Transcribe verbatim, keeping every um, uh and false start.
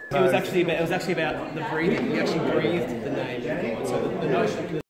It was actually about, it was actually about the breathing. We actually breathed the name of God. So the, the notion